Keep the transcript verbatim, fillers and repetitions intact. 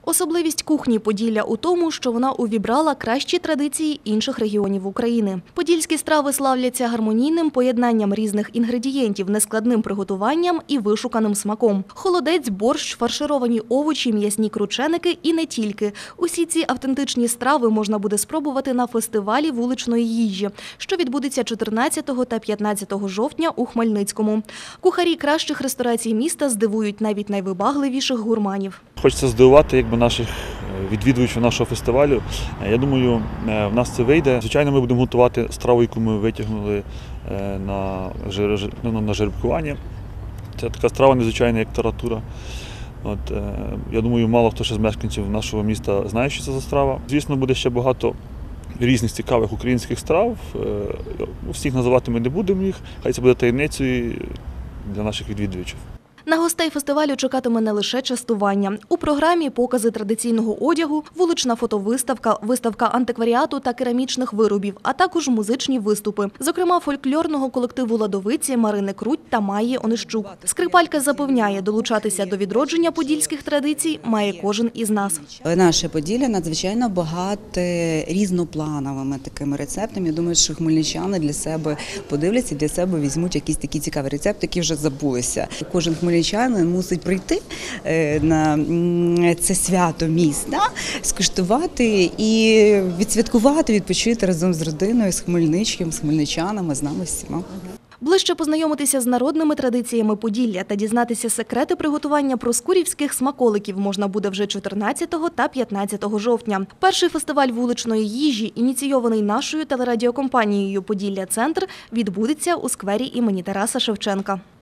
Особливість кухні Поділля у тому, що вона увібрала кращі традиції інших регіонів України. Подільські страви славляться гармонійним поєднанням різних інгредієнтів, нескладним приготуванням і вишуканим смаком. Холодець, борщ, фаршировані овочі, м'ясні крученики і не тільки. Усі ці автентичні страви можна буде спробувати на фестивалі вуличної їжі, що відбудеться чотирнадцятого та п'ятнадцятого жовтня у Хмельницькому. Кухарі кращих ресторацій міста здивують навіть найвибагливіших гурманів. Хочеться здивувати якби, наших відвідувачів нашого фестивалю. Я думаю, в нас це вийде. Звичайно, ми будемо готувати страву, яку ми витягнули на, жер... на жеребкування. Це така страва незвичайна, як таратура. От, я думаю, мало хто ще з мешканців нашого міста знає, що це за страва. Звісно, буде ще багато різних цікавих українських страв. Всіх називати ми не будемо їх, хай це буде таємницею для наших відвідувачів. На гостей фестивалю чекатиме не лише частування. У програмі покази традиційного одягу, вулична фотовиставка, виставка антикваріату та керамічних виробів, а також музичні виступи. Зокрема, фольклорного колективу «Ладовиці» Марини Круть та Майї Онищук. Скрипалька запевняє, долучатися до відродження подільських традицій має кожен із нас. Наше Поділля надзвичайно багате різноплановими такими рецептами. Я думаю, що хмельничани для себе подивляться, для себе візьмуть якісь такі цікаві рецепти, які вже забулися. Кожен хмельничанин мусить прийти на це свято міста, скуштувати і відсвяткувати, відпочити разом з родиною, з Хмельничком, з хмельничанами, з нами всіма. Ближче познайомитися з народними традиціями Поділля та дізнатися секрети приготування проскурівських смаколиків можна буде вже чотирнадцятого та п'ятнадцятого жовтня. Перший фестиваль вуличної їжі, ініційований нашою телерадіокомпанією «Поділля Центр», відбудеться у сквері імені Тараса Шевченка.